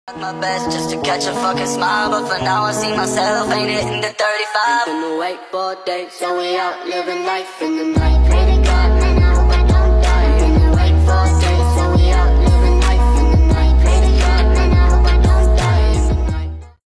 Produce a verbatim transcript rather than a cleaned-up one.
My best just to catch a fucking smile, but for now I see myself ain't hitting the thirty-five. Ain't been awake for days, so we out living life in the night.